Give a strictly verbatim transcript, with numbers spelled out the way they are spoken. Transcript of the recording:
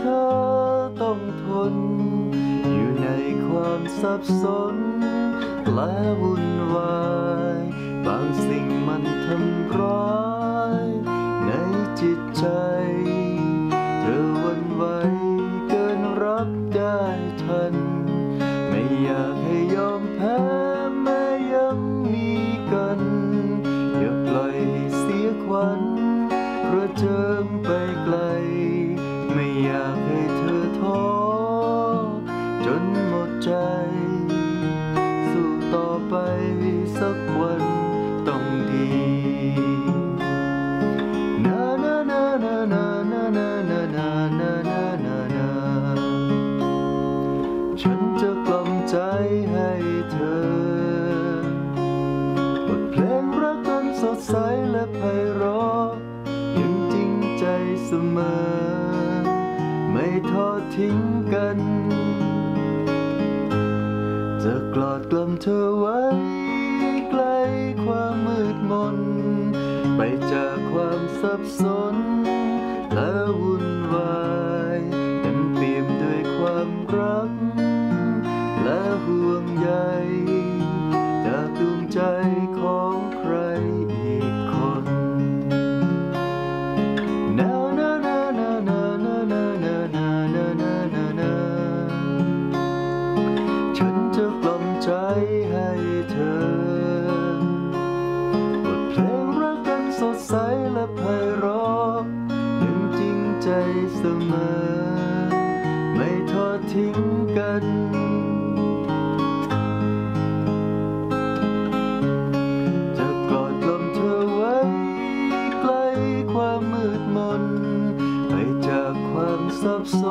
อต้องทนอยู่ในความสับสนและวุ่นวายบางสิ่งมันทำร้ายในจิตใจเธอหวั่นไหวเกินรับได้ทันไม่อยากให้ยอมแพ้แม้ยังมีกันอย่าปล่อยให้เสียขวัญกระเจิงไปไกลไม่อยากให้เธอท้อจนหมดใจสู้ต่อไปสักวันต้องดีนานานานานานานานานานานานาฉันจะกล่อมใจให้เธอบทเพลงรักกันสดใสและไพเราะยังจริงใจเสมอไม่ทอดทิ้งกันจะกลอดกล่อมเธอไว้ไกลความมืดมนไปจากความสับสนและวุ่นวายเต็มเปี่ยมด้วยความรักและห่วงใยจากดวงใจของใครอีกคนนานานานานานานานานานานานาฉันจะกล่อมใจให้เธอบทเพลงรักกันสดใสและไพเราะยังจริงใจเสมอไม่ทอดทิ้งกันจะกอดกล่อมเธอไว้ไกลความมืดมนไปจากความสับส